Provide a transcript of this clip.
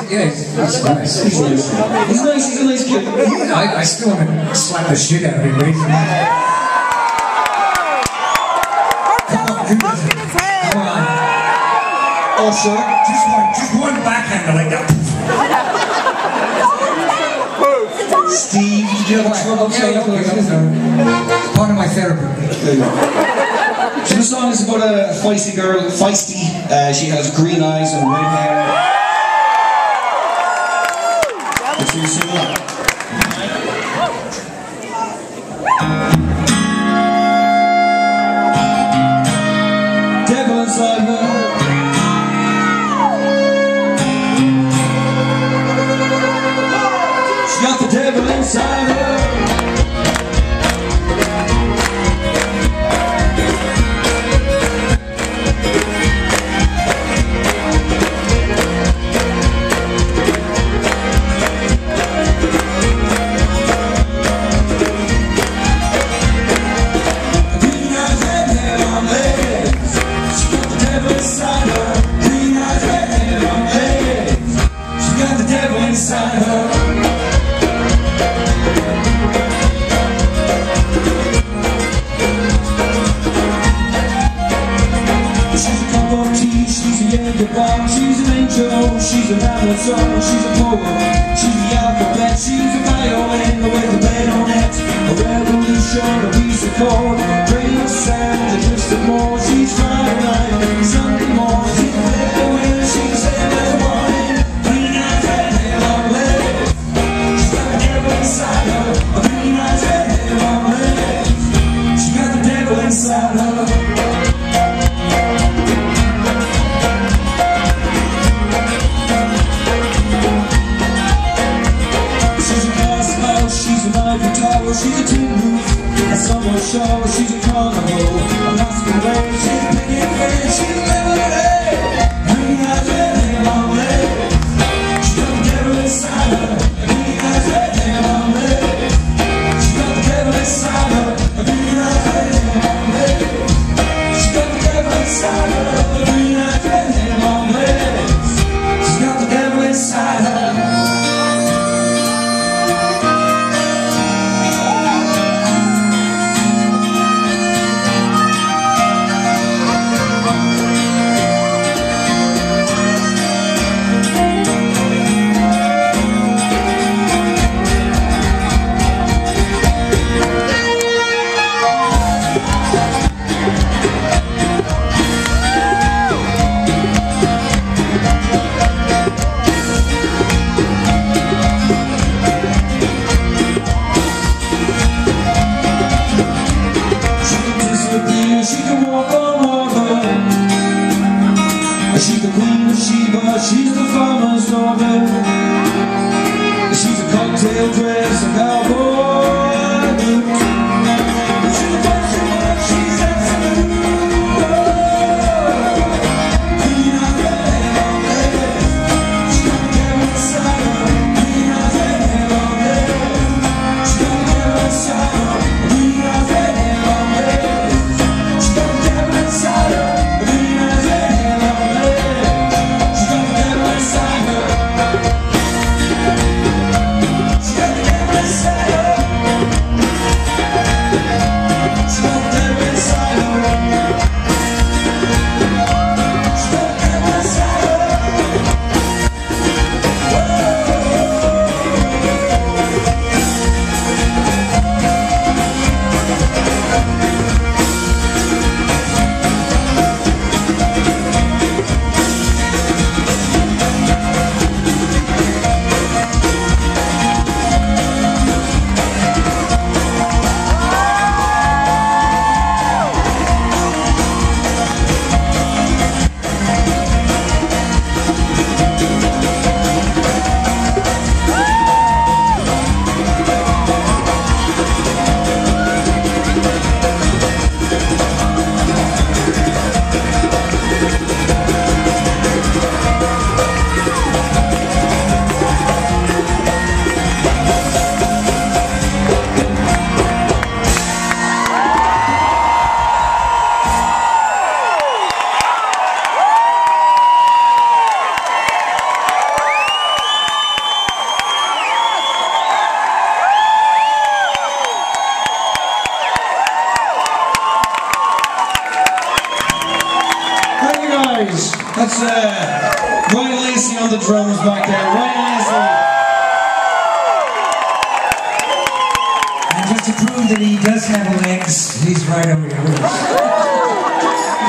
Yeah, he's nice. He's nice, he's a nice kid. I still want to slap the shit out of him, but Come on. Oh, sure. Just one backhander like that. Steve, do you have trouble saying It's part of my therapy. So the song is about a feisty girl, feisty. She has green eyes and red hair. Let's hear you sing along. Devil inside her. She got the devil inside her. Jaegerbomb, she's an angel, she's an Amazon, she's a poet, she's the alphabet, she's a violin with a bayonet, a revolution, a piece of code, grain of sand, a twist of more, she's Friday night, Sunday morning, she's a heroine, she's a wine, green eyes, red hair, long legs, she's got the devil inside her, a green eyes, red hair, long legs, she's got the devil inside her. She's a tin roof, a summer show, she's a carnival, a masquerade, she's a picket, she's a masquerade. Green eyes, red hair, long legs, she's got the devil inside her. Green eyes, red hair, long legs, she's got the devil inside her. Green eyes, red hair, long legs, she's got the devil inside her. Green eyes, red hair, long legs, she's got the devil inside her. She can walk on water. She's the queen of Sheba. She's the farmer's daughter. She's a cocktail dress, a cowboy boot. She's a passion woman. She's absolute. Green eyes, red hair, long legs. She's got the devil inside her. Green eyes, red hair, long legs. She's got the devil inside her. Green eyes, red hair, long legs. Inside her, green eyes, red hair, long legs. boys. That's Ryan Lacey on the drums back there. Ryan Lacey. And just to prove that he does have legs, he's right over here with us.